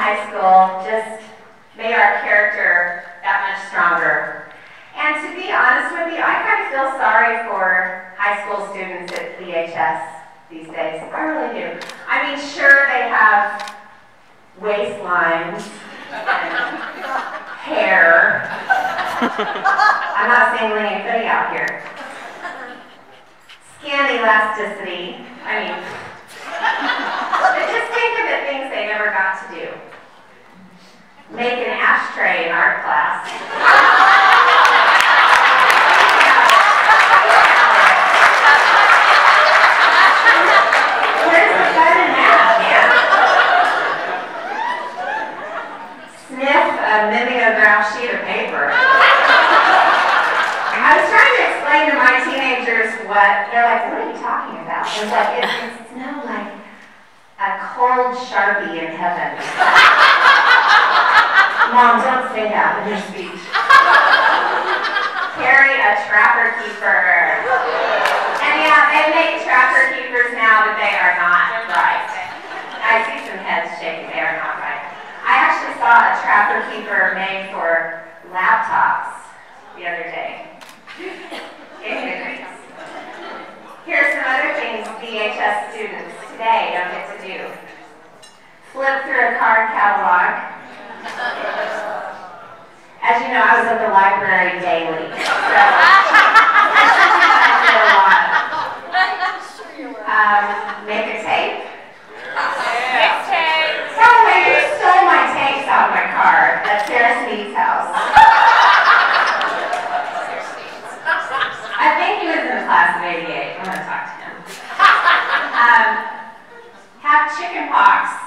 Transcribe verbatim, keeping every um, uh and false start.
high school just made our character that much stronger. And to be honest with you, I kind of feel sorry for high school students at V H S these days. I really do. I mean, sure, they have waistlines and hair. I'm not singling anybody out here. Skin elasticity. I mean, but just think of the things they never got to do. Make an ashtray in art class. Where's the fun in that, man? Sniff a mimeograph sheet of paper. I was trying to explain to my teenagers what, they're like, what are you talking about? I was like, it, it's no like a cold Sharpie in heaven. Mom, don't say that in your speech. Carry a trapper keeper. And yeah, they make trapper keepers now, but they are not right. I see some heads shaking, they are not right. I actually saw a trapper keeper made for laptops the other day. Here's some other things V H S students today don't get to do. Flip through a card catalog. As you know, I was at the library daily, so I did a lot. Um, make a tape. Make tapes. By the way, you stole my tapes out of my car at Sarah Sneed's house. I think he was in the class of eighty-eight. I'm going to talk to him. Um, have chicken pox